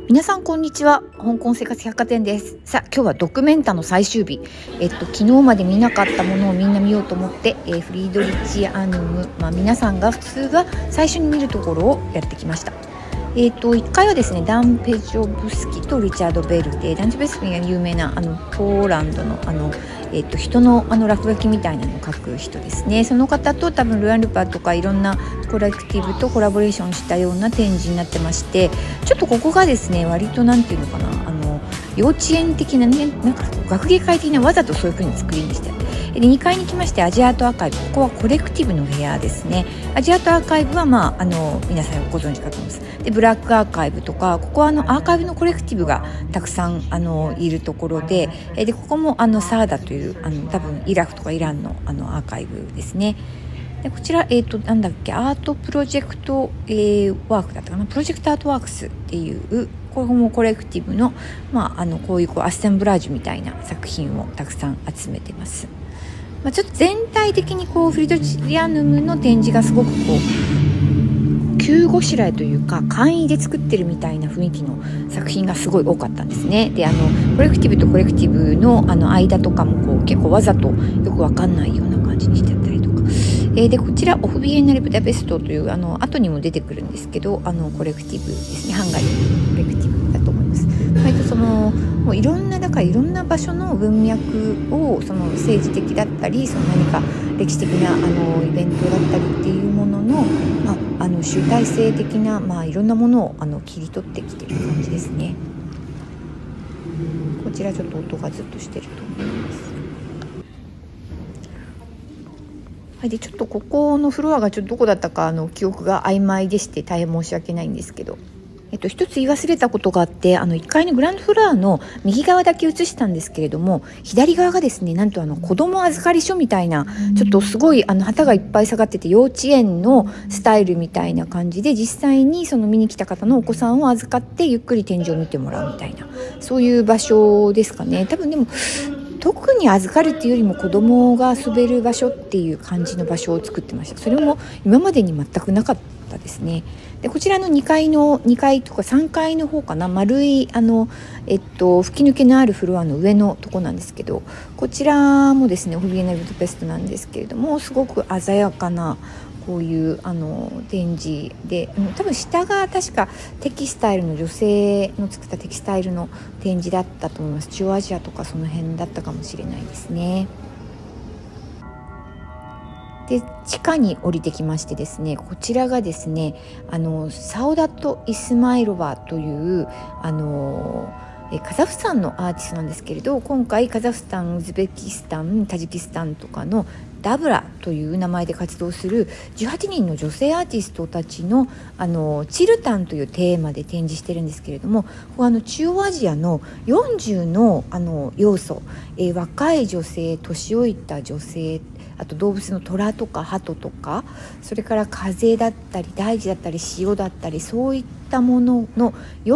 皆さんこんにちは。香港生活百貨店です。さあ今日はドキュメンタの最終日、昨日まで見なかったものをみんな見ようと思って、フリードリッチ・アヌム、皆さんが普通は最初に見るところをやってきました。1回はですね、ダン・ペジョブスキとリチャード・ベルで、ダン・ペジョブスキが有名なポーランドの人の落書きみたいなのを描く人ですね。その方と多分ルアン・ルパーとかいろんなコレクティブとコラボレーションしたような展示になってまして、ちょっとここがですね割となんていうのかな、幼稚園的なね、なんか学芸会的なわざとそういう風に作りにして、で2階に来ましてアジアートアーカイブ、ここはコレクティブの部屋ですね。アジアートアーカイブは皆さんご存知かと思います。でブラックアーカイブとか、ここはアーカイブのコレクティブがたくさんいるところで、でここもサーダという多分イラクとかイランのアーカイブですね。でこちらなんだっけ、アートプロジェクト、ワークだったかな、プロジェクトアートワークスっていうこれもコレクティブのこういうアッセンブラージュみたいな作品をたくさん集めてます。ちょっと全体的にフリードリッチ・アヌムの展示がすごく急ごしらえというか簡易で作ってるみたいな雰囲気の作品がすごい多かったんですね。でコレクティブとコレクティブの間とかも結構わざとよくわかんないような感じにしてあったりとか、でこちらオフビエンナレブダペストという後にも出てくるんですけどコレクティブですね。ハンガリーのコレクティブだと思います。もういろんな場所の文脈を政治的だったり何か歴史的なイベントだったりっていうものの、集大成的ないろんなものを切り取ってきてる感じですね。こちらちょっと音がずっとしてると思います。はい、でちょっとここのフロアがどこだったか記憶が曖昧でして大変申し訳ないんですけど、一つ言い忘れたことがあって、1階のグランドフロアの右側だけ映したんですけれども、左側がですね、なんと子供預かり所みたいな、ちょっとすごい旗がいっぱい下がってて幼稚園のスタイルみたいな感じで、実際に見に来た方のお子さんを預かってゆっくり展示を見てもらうみたいな、そういう場所ですかね。多分でも特に預かるっていうよりも子供が遊べる場所っていう感じの場所を作ってました。それも今までに全くなかったですね。でこちらの2階とか3階の方かな、丸い吹き抜けのあるフロアの上のとこなんですけど、こちらもですねオフビエンナレブダペストなんですけれども、すごく鮮やかなこういう展示で、多分下が確かテキスタイルの女性の作ったテキスタイルの展示だったと思います。中央アジアとかその辺だったかもしれないですね。で地下に降りてきましてですね、こちらがですねサオダト・イスマイロバというカザフスタンのアーティストなんですけれど、今回カザフスタン、ウズベキスタン、タジキスタンとかのダブラという名前で活動する18人の女性アーティストたちのチルタンというテーマで展示してるんですけれども、ここ中央アジアの40の要素、若い女性、年老いた女性、あと動物の虎とか鳩とか、それから風だったり大地だったり潮だったり、そういったものの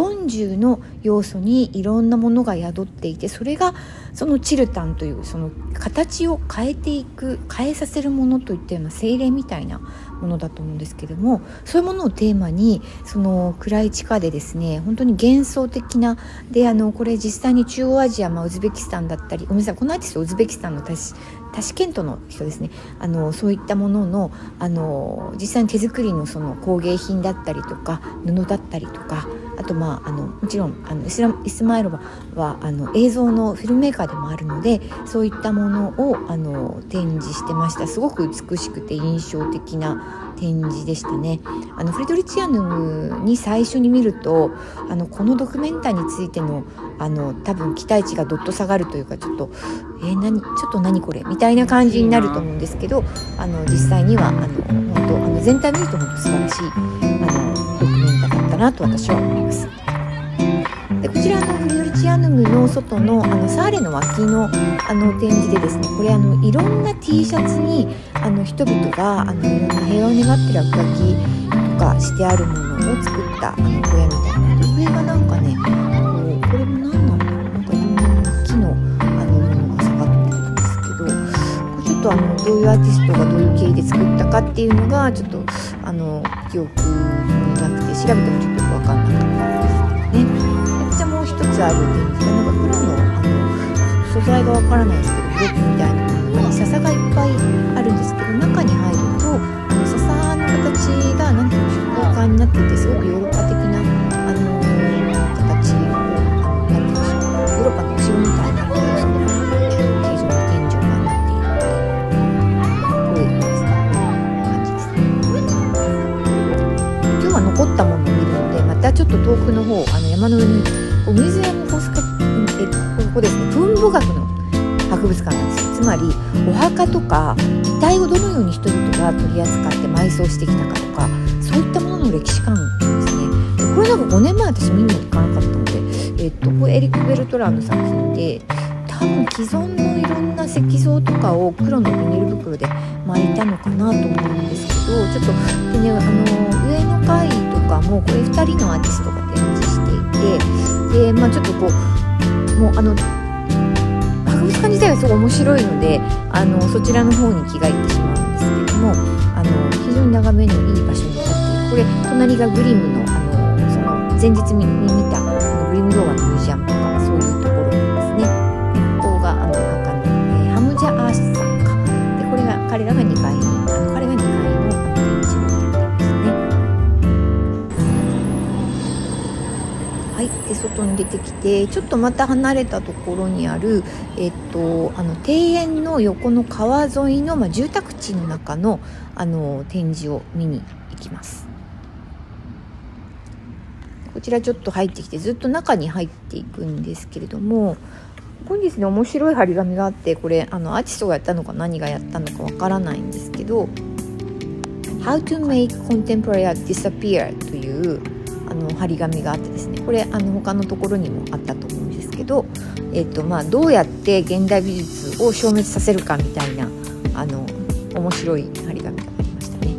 40の要素にいろんなものが宿っていて、それがそのチルタンという形を変えていく、変えさせるものといったような精霊みたいなものだと思うんですけれども、そういうものをテーマに暗い地下でですね、本当に幻想的なでこれ実際に中央アジア、ウズベキスタンだったり、ごめんなさい、このアーティストウズベキスタンのタシケントの人ですね。そういったものの実際に手作りの工芸品だったりとか布だったりとか、あともちろんイスマイロバは映像のフィルムメーカーでもあるので、そういったものを展示してました。すごく美しくて印象的な展示でしたね。フリードリッチ・アヌムに最初に見るとこのドキュメンタについての多分期待値がどっと下がるというか、ちょっと何これみたいな感じになると思うんですけど、実際には本当全体見ると本当素晴らしいドキュメンタだったなと私は思います。でこちらフリードリッチ・アヌムの外のサーレの脇の展示でですね、これいろんな T シャツに人々がいろんな平和を願って落書きとかしてあるものを作った小屋みたいな。で上がなんかね、これも何なんだろう、なんかいろんな木のものが下がってるんですけど、これちょっとどういうアーティストがどういう経緯で作ったかっていうのがちょっと記憶になくて、調べてもちょっとよく分かんなかったんですけどね。 つある展示がなんか黒の素材がわからないですけどブロックみたいな中に笹がいっぱいあるんですけど、中に入ると笹の形がなんていうんでしょう、空間になっていて、すごくヨーロッパ的な形をなんていうんでしょう、ヨーロッパのお城みたいな形状の天井がなっているので、こういう感じですね。今日は残ったものを見るので、またちょっと遠くの方山の上にミュージアム・フォスカここですね、墳墓学の博物館なんですよ。つまりお墓とか遺体をどのように人々が取り扱って埋葬してきたかとか、そういったものの歴史館ですね。これなんか5年前私見に行かなかったので、これエリック・ベルトランの作品で、多分既存のいろんな石像とかを黒のビニール袋で巻いたのかなと思うんですけど、ちょっとでね、上の階とかもこれ2人のアーティストが展示していて、でちょっとこうもう博物館自体がすごい面白いので、そちらの方に気がいってしまうんですけども、非常に眺めのいい場所に立っている。これ隣がグリムのその前日に見たグリム童話のミュージアムとか、そういうところですね。ここが墓の、ハムジャ・アーシさんか。でこれが彼らが2階に彼が2階の展示をやっていますね。はい、で外に出てきて、ちょっとまた離れたところにある、庭園の横の川沿いの、住宅地の中の、展示を見に行きます。こちらちょっと入ってきて、ずっと中に入っていくんですけれども、ここにですね面白い張り紙があって、これアーティストがやったのか何がやったのかわからないんですけど、 How to make contemporary art disappear という張り紙があってですね、これ他のところにもあったと思うんですけど、どうやって現代美術を消滅させるかみたいな面白い張り紙がありましたね。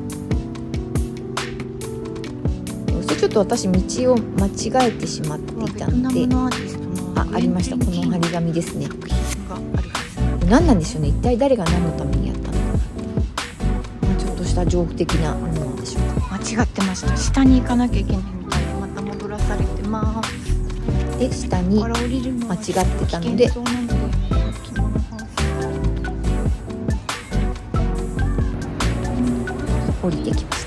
ちょっと私道を間違えてしまっていたので、ありました、この張り紙ですね。何なんでしょうね、一体誰が何のためにやったのか、ちょっとした情報的なものなんでしょうか。 間違ってました。下に行かなきゃいけないみたいで、また戻らされてます。 で下に間違ってたので、降りてきました。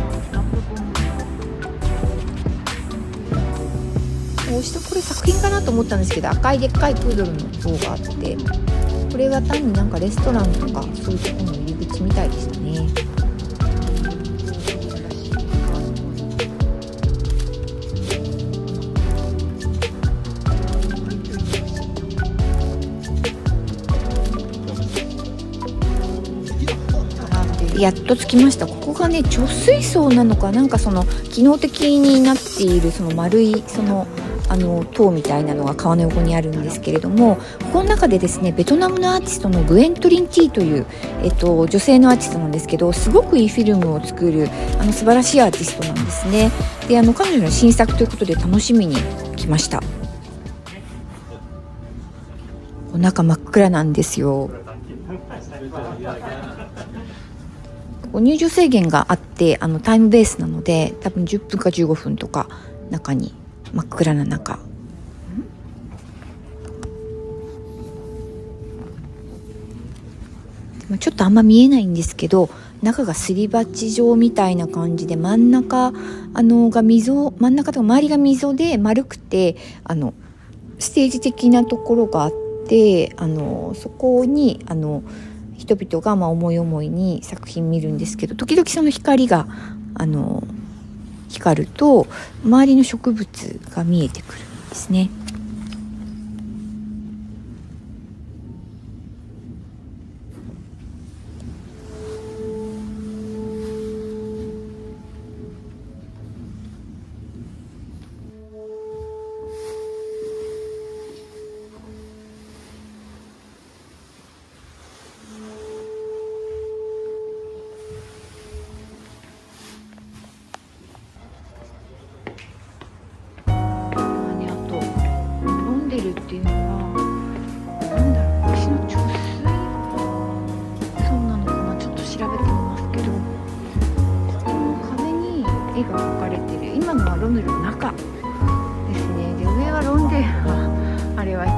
これ作品かなと思ったんですけど、赤いでっかいプードルの像があって、これは単になんかレストランとかそういうところの入り口みたいでしたね。やっと着きました。ここがね貯水槽なのか、なんかその機能的になっているその丸い塔みたいなのが川の横にあるんですけれども、この中でですねベトナムのアーティストのグエン・トリン・ティという、女性のアーティストなんですけど、すごくいいフィルムを作る素晴らしいアーティストなんですね。で彼女の新作ということで楽しみに来ました。お中真っ暗なんですよ。入場制限があってタイムベースなので、多分10分か15分とか中に真っ暗な中、ちょっとあんま見えないんですけど、中がすり鉢状みたいな感じで、真ん中が溝、真ん中とか周りが溝で丸くてステージ的なところがあって、そこに人々が思い思いに作品見るんですけど、時々その光が光ると周りの植物が見えてくるんですね。っていうのはなんだろう、足の貯水そうなのかな、ちょっと調べてみますけど、この壁に絵が描かれてる、今のはロンドンの中ですね。で上はロンデ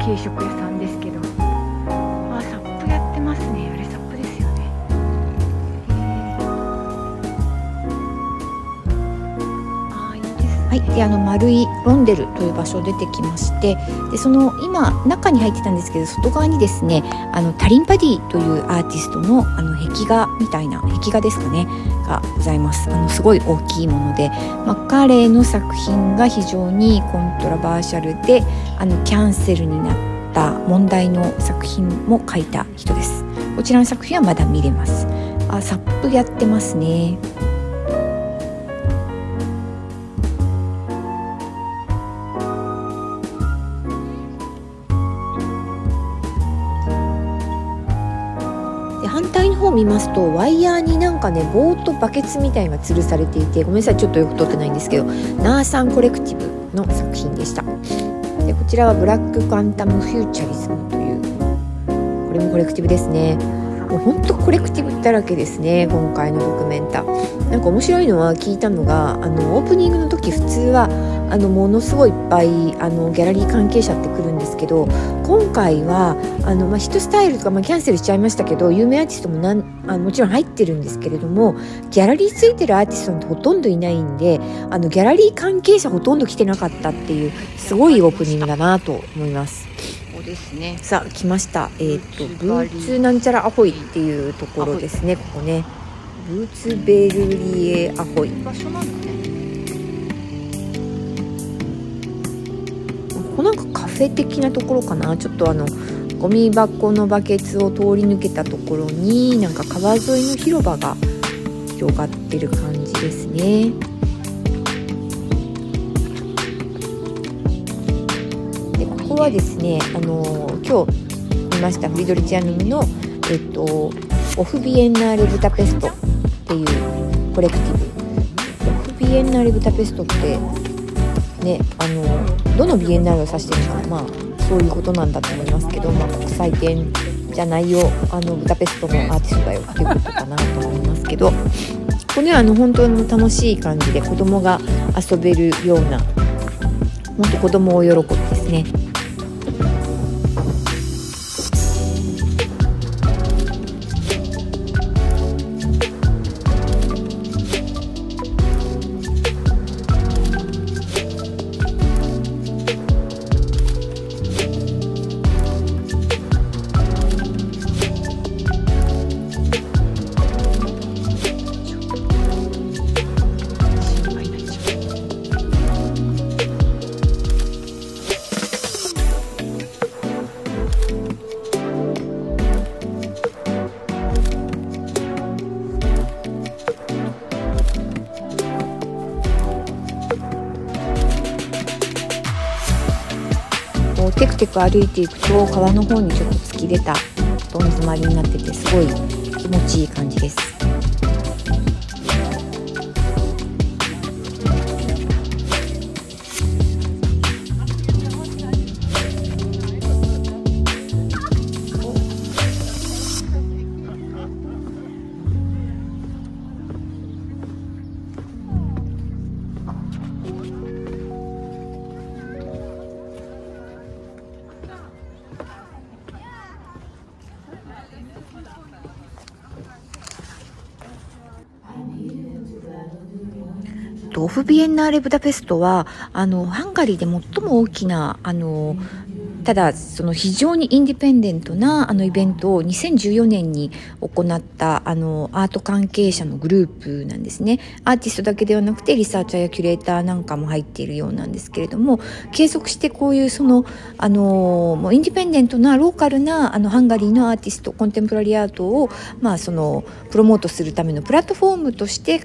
軽食屋さんですけど、あ、サップやってますね。あれサップですよね。あ、いいですね。はい、で丸いロンデルという場所出てきまして、でその今中に入ってたんですけど、外側にですねタリン・パディというアーティストの壁画みたいな壁画ですかねがございます。すごい大きいもので、彼の作品が非常にコントラバーシャルでキャンセルになった問題の作品も描いた人です。こちらの作品はまだ見れます。あ、サップやってますね。反対の方を見ますと、ワイヤーになんかね棒とバケツみたいなのが吊るされていて、ごめんなさいちょっとよく撮ってないんですけど、ナーサンコレクティブの作品でした。でこちらはブラックカンタムフューチャリズムという、これもコレクティブですね。もうほんとコレクティブだらけですね、今回のドキュメンタ。なんか面白いのは聞いたのが、オープニングの時普通はものすごいいっぱいギャラリー関係者って来るんですけど、今回はヒットスタイルとか、キャンセルしちゃいましたけど、有名アーティストももちろん入ってるんですけれども、ギャラリーついてるアーティストなんてほとんどいないんで、ギャラリー関係者ほとんど来てなかったっていう、すごいオープニングだなと思います。 ここですね。 さあ来ました。ブーツなんちゃらアホイっていうところですね。ここね、ブーツベルリエアホイ場所なんだね。 ここなんかカフェ的なところかな。ちょっとゴミ箱のバケツを通り抜けたところになんか川沿いの広場が広がってる感じですね。でここはですね今日見ましたフリドリチアヌムのオフビエンナーレブダペストっていうコレクティブ。オフビエンナーレブダペストってね、どのビエンナーレを指してるのか、そういうことなんだと思いますけど、国際展じゃないよ、ブダペストのアーティストだよっていうことかなと思いますけど、ここね本当に楽しい感じで子供が遊べるような、本当子供大喜びですね。テクテク歩いていくと川の方にちょっと突き出たどん詰まりになってて、すごい気持ちいい感じです。オフビエンナーレブダペストはハンガリーで最も大きなただその非常にインディペンデントなイベントを2014年に行ったアート関係者のグループなんですね。アーティストだけではなくてリサーチャーやキュレーターなんかも入っているようなんですけれども、継続してこういうもうインディペンデントなローカルなハンガリーのアーティスト、コンテンポラリーアートをプロモートするためのプラットフォームとして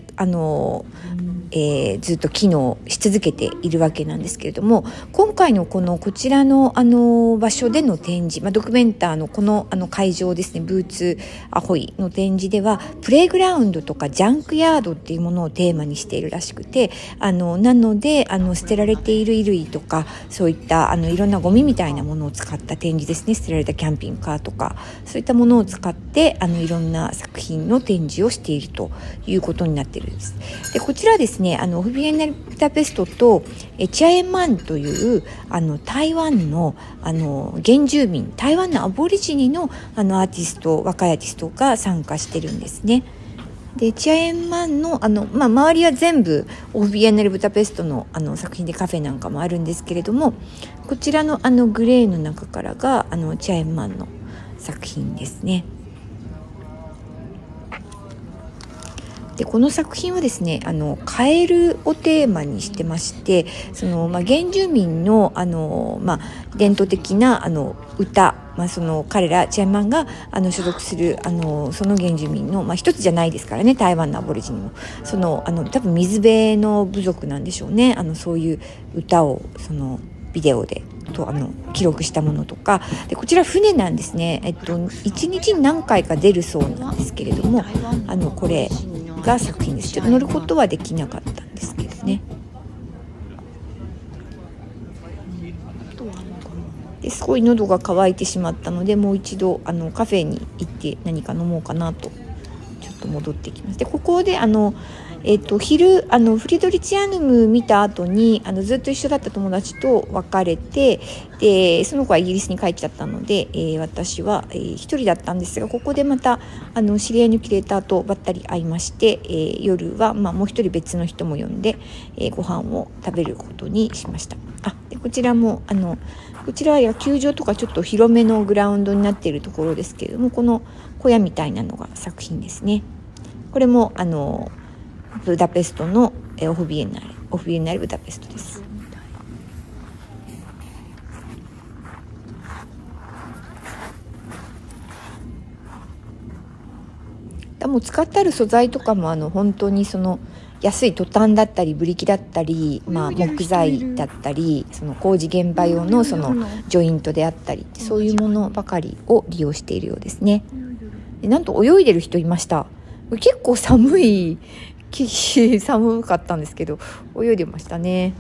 ずっと機能し続けているわけなんですけれども、今回のこちらの場所での展示、ドキュメンターのこの会場ですね、ブーツアホイの展示ではプレイグラウンドとかジャンクヤードっていうものをテーマにしているらしくて、なので捨てられている衣類とかそういったいろんなゴミみたいなものを使った展示ですね、捨てられたキャンピングカーとかそういったものを使っていろんな作品の展示をしているということになっているんです。でこちらですねね、オフビエンナルブダペストとチャエンマンという台湾の原住民、台湾のアボリジニのアーティスト、若いアーティストが参加してるんですね。でチャエンマンの周りは全部オフビエンナルブダペストの作品でカフェなんかもあるんですけれども、こちらのグレーの中からがチャエンマンの作品ですね。でこの作品はですね、カエルをテーマにしてまして、原住民の伝統的な歌、彼らチェンマンが所属するその原住民の、一つじゃないですからね、台湾のアボリジニも多分水辺の部族なんでしょうね。そういう歌をビデオで記録したものとかで、こちら船なんですね。1日に何回か出るそうなんですけれども、これが作品です。ちょっと乗ることはできなかったんですけどね。ですごい喉が渇いてしまったので、もう一度カフェに行って何か飲もうかなとちょっと戻ってきます。でここで昼フリドリチアヌム見た後にずっと一緒だった友達と別れて、でその子はイギリスに帰っちゃったので、私は、一人だったんですが、ここでまた知り合いのキュレーターとばったり会いまして、夜は、もう一人別の人も呼んで、ご飯を食べることにしました。でこちらもこちらは野球場とかちょっと広めのグラウンドになっているところですけれども、この小屋みたいなのが作品ですね。これもブダペストのオフビエンナルブダペストです。もう使ってある素材とかも本当に安いトタンだったりブリキだったり、木材だったり工事現場用のジョイントであったり、そういうものばかりを利用しているようですね。なんと泳いでる人いました。結構寒かったんですけど泳いでましたね。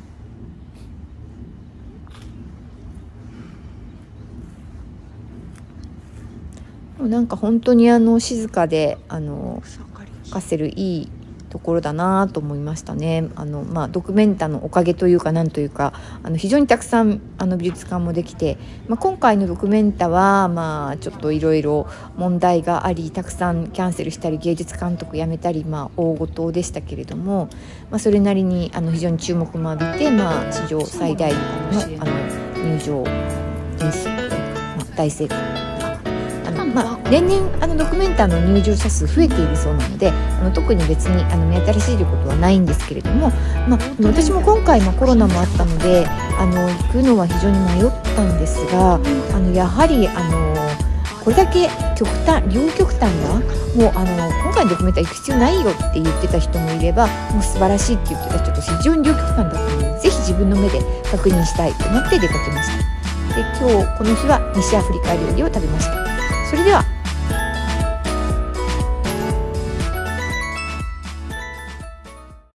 なんか本当に静かで貸せるいいところだなと思いましたね。ドキュメンタのおかげというかなんというか非常にたくさん美術館もできて、今回のドキュメンタはちょっといろいろ問題があり、たくさんキャンセルしたり芸術監督辞めたり大ごとでしたけれども、それなりに非常に注目も浴びて、史上最大の入場人数というか、大成功。年々ドキュメンタの入場者数増えているそうなので、特に別に目新しいということはないんですけれども、私も今回コロナもあったので行くのは非常に迷ったんですが、やはりこれだけ両極端なもう今回のドキュメンタ行く必要ないよって言ってた人もいれば、もう素晴らしいって言ってた人と非常に両極端だったので、ぜひ自分の目で確認したいと思って出かけました。で今日この日は西アフリカ料理を食べました。それでは